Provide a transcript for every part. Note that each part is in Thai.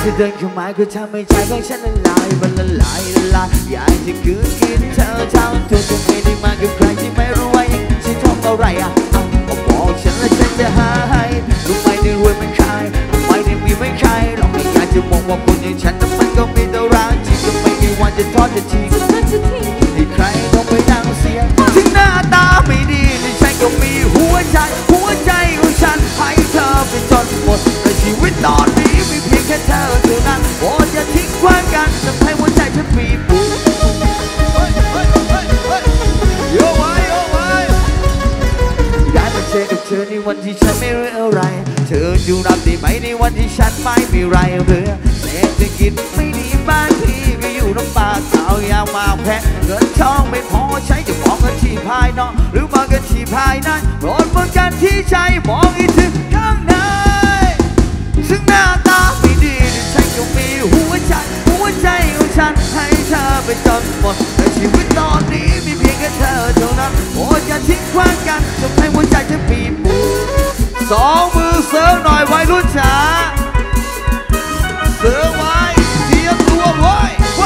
เธอเดินเข้ามาก็ทำให้ใจของฉันละลายมันละลายละลายอยากจะคืนกินเธอเท่าเธอจะไม่ได้มากับใครที่ไม่รู้ว่ายังฉันทำอะไรบอกฉันและฉันจะหาให้รู้ไหมได้รวยไม่ใครรู้ไหมได้มีไม่ใครเราไม่อยากจะมองว่าคนอย่างฉันนั้นมันก็มีแต่รักจริงก็ไม่มีวันจะทอดจะทิ้งให้ใครต้องไปนั่งเสียถึงหน้าตาไม่ดีแต่ฉันก็มีหัวใจของฉันให้เธอไปจนหมดแต่ชีวิตตอนนี้มีเพียงแค่เธอเท่านั้นโปรดอย่าทิ้งขว้างกันทำให้หัวใจฉันปีบโยไว้ได้มาเจอกับเธอในวันที่ฉันไม่รู้อะไรเธออยู่รับได้ไหมในวันที่ฉันไม่มีไรเรือเศรษฐกิจไม่ดีบ้านพี่ก็อยู่ลำบากข้าวยาวมาแพ้เงินทองไม่พอใช้จะมองกันที่ภายนอกหรือมองกันที่ภายในโปรดมองกันที่ใจมองอีกถึงข้างในซึ่งหน้าตาไม่ดีแต่ฉันก็มีหัวใจของฉันให้เธอไปจนหมดแต่ชีวิตตอนนี้มีเพียงแค่เธอเท่านั้นโปรดอย่าทิ้งขว้างกันทำให้หัวใจฉันปีบสองมือเสริมหน่อยวัยรุ่นจ๋าเสริมไว้เตรียมตัวไว้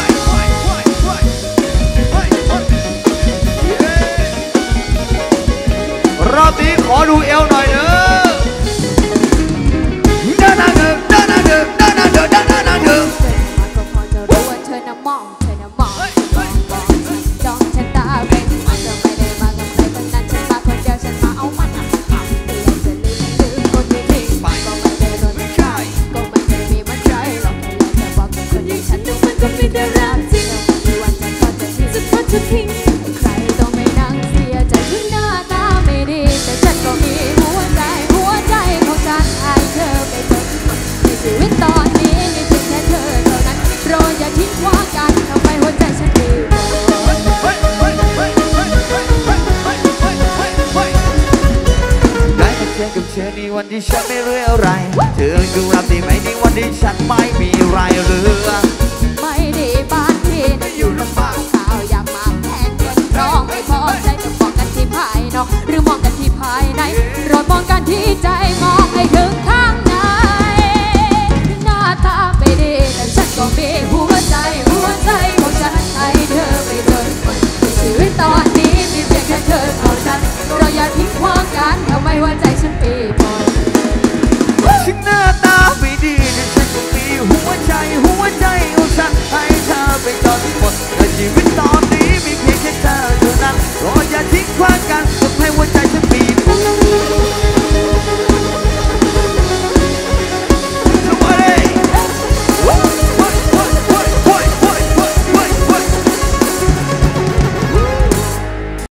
รอบนี้ขอดูเอวหน่อยเด้อด้านหน้าเด้อด้านหน้าเด้อด้านหน้าเด้อด้านหน้าเด้อก็พอจะรู้ว่าเธอน่ะมองจ้องฉันตาเร่งมันจะไม่ได้มากับใครทั้งนั้นฉันมาคนเดียวฉันมาเอามันไม่อยากจะลืมคนที่ทิ้งไปก็ไม่ได้โดนไม่ใช่ก็ไม่ได้มีมันใจหรอกแค่อยากจะบอกกับคนอย่างฉันดูมันก็มีแต่รักจริงไม่วันจะทอดจะทิ้งใครต้องไม่นั่งเสียใจถึงหน้าตาไม่ดีแต่ฉันก็มีหัวใจของฉันให้เธอไปจนหมดในชีวิตตอนนี้มีเพียงแค่เธอเท่านั้นโปรดอย่าทิ้งขว้างกันทำไมหัวใจฉันดีได้มาเจอกับเธอในวันที่ฉันไม่รู้อะไรเธออยู่รับได้ไหมในวันที่ฉันไม่มีไรเรือไม่ดีบ้านที่นั่งอยู่ลำบากข้าวอยากมาแพงเงินร้องไม่พอใจจะมองกันที่ภายนอกหรือมองกันที่ภายในโปรดมองกันที่ใจมอง